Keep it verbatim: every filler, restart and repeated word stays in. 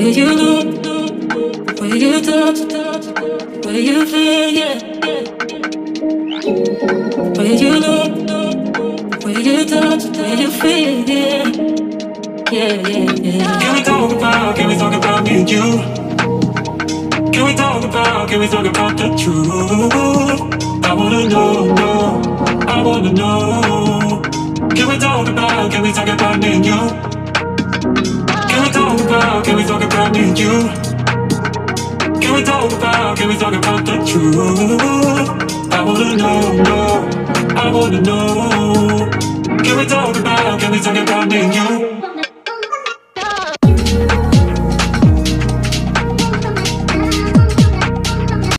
way you look, the way you talk, the way you feel, yeah. The way you look, the way you talk, the way you feel, yeah. Yeah, yeah, yeah. Can we talk about, can we talk about me and you? Can we talk about, can we talk about the truth? I wanna know, know, I wanna know. Can we talk about, can we talk about me and you? Can we talk about, can we talk about me and you? Can we talk about, can we talk about the truth? I wanna know, know, I wanna know. Can we talk about, can we talk about me and you?